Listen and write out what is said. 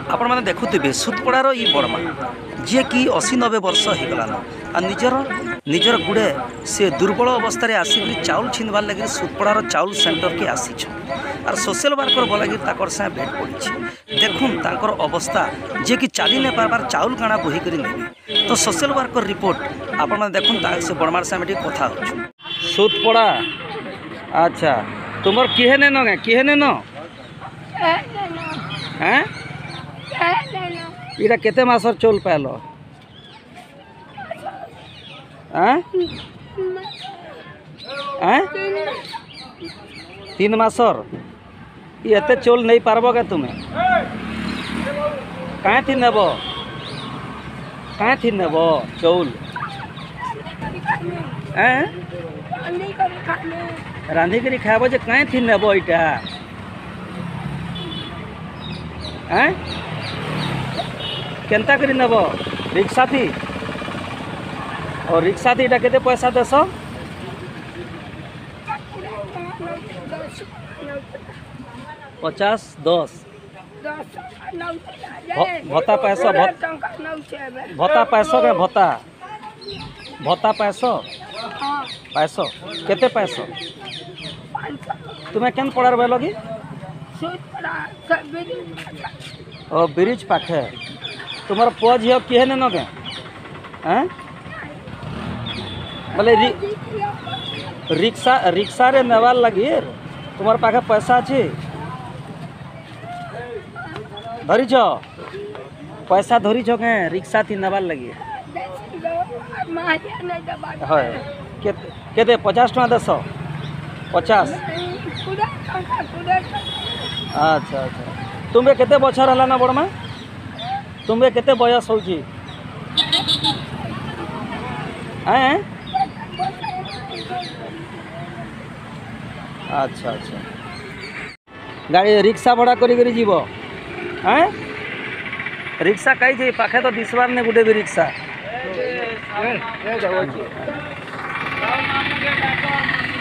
आपण मैंने देखुवे सुतपड़ार ये बड़मा जी कि 80-90 वर्ष हो गलान आ निजर गुड़े से दुर्बल अवस्था आसिक चाउल छिनबार लगे सुतपड़ार चाउल सेंटर के आसी आर सोशल वर्कर बलागिर ताकर से भेट पड़ी देखुन तांकर अवस्था जे कि चली नहीं पारबार चाउल काना बोहिक नेबे तो सोशल वर्कर रिपोर्ट आपण मैंने देखुन से बड़मार से कथा हो सुतपड़ा। अच्छा तुमर किहे ने न किहे ने न हैं इरा केते मासर चौल पाइल हैं 3 मासर ये एते चौल नहीं पारबो क्या तुम्हें कहाँ थी नेब चौल हैं रांधी करी खाब जे कहाँ थी नेब इटा हैं केनता करी नेब रिक्शा थी और रिक्शा थी इटा केते पैसा देस 50-10 भत्ता पैसा भत्ता पैसा के भत्ता पैसा केते पैसा तुम्हें केन पड़ार बेलो कि ओ ब्रिज पाखे तुम्हारा पुआ झील किहे ने नगे हैं बोले रिक्शा रे नेवार लगी तुम्हारे पाखे पैसा अच्छी धरी छो पैसा धरी छो के रिक्शा थी नेवार लगी है केते 50 टका देश 50 अच्छा अच्छा तुम्हें केते बछर हला ना बड़मा तुम्हें केते बयस हो अच्छा अच्छा गाड़ी रिक्शा भाड़ा करी जीव हैं रिक्शा कहीं पाखे तो दिसबार ने गुटे भी रिक्शा